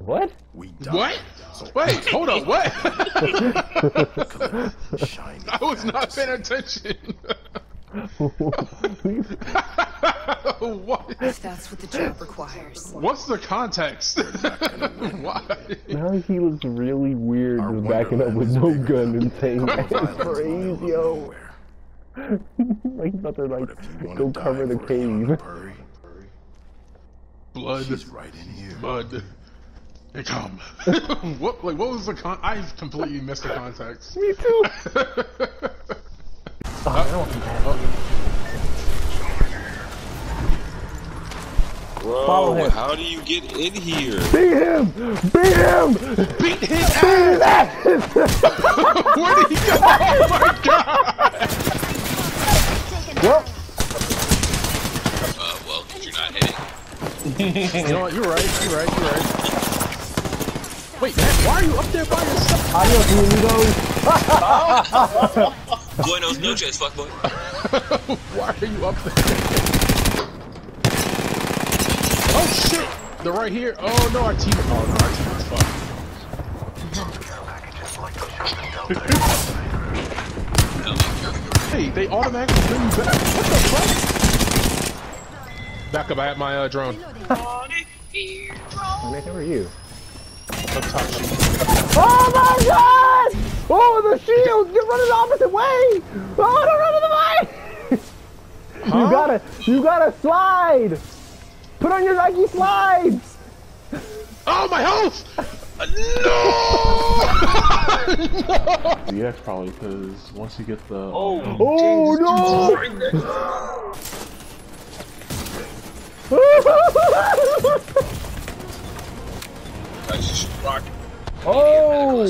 What? What? Wait, hold up, what? I was not paying attention. What? That's what the job requires. What's the context? Why? Now he looks really weird just backing up with no gun and saying that's crazy, yo. Like about to like go cover the cave. Blood. She's right in here. Blood. Hey, come. What was the I completely missed the context. Me too. Bro, how do you get in here? Beat him! Beat him! Beat his ass! Where did he go? Oh my god! Well, Well, because you're not hitting. You know what? You're right. Wait, man, why are you up there by yourself? adios, amigos. Buenos noches, fuckboy. Why are you up there? Oh shit! They're right here. Oh no, our team. Oh no, our team is fucked. Hey, they automatically bring you back. What the fuck? Back up, I have my drone. Nick, how are you? Up top sheet. Oh my god! Oh, the shield! You're running the opposite way! Oh, don't run the way! Huh? You gotta slide! Put on your Nike slides! Oh, my health! No! The X probably, because once you get the... Oh no! Oh!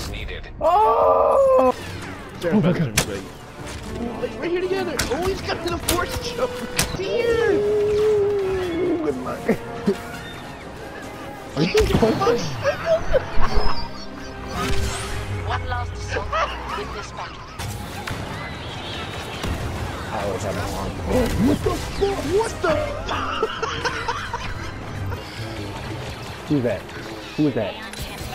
Oh! SHAREfactory. Right here together. Oh, he's got the force choke. Dear. Good luck. Are you going? One last assault with this battle. I always have my arm. What the fuck? What the Who's that? Who is that?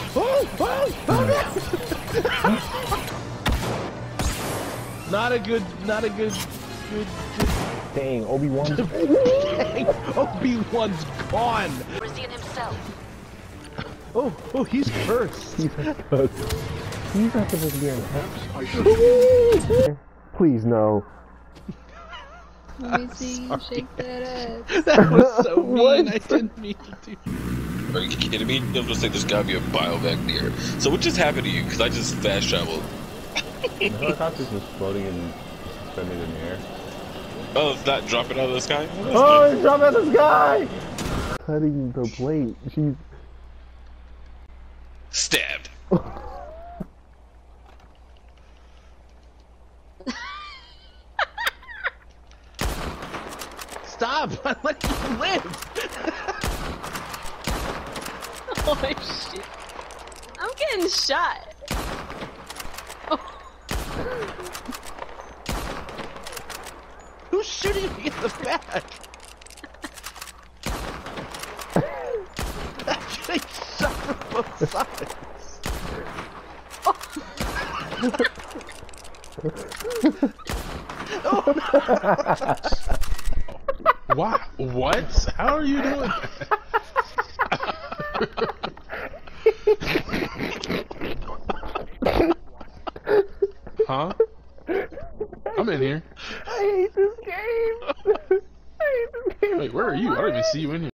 Not a good. Dang, Obi-Wan. Obi-Wan's gone. Brazilian himself. Oh, he's cursed. He's not supposed to be on the Please, no. Let me see you shake that ass. That was so mean. I didn't mean to do. Are you kidding me? I'm just like, there's gotta be a biovac near. So what just happened to you? Because I just fast traveled. The helicopter's just floating and suspended in the air. Oh, it's not dropping out of the sky? Oh, it's dropping out of the sky! Cutting the plate. She's... Stabbed. Stop! I let you live. Oh shit. I'm getting shot. Oh. Who's shooting me in the back? I'm getting shot from both sides. Oh no! What? What? How are you doing that? Huh? I'm in here. I hate this game. I hate this game. Wait, where are you? I don't even see you in here.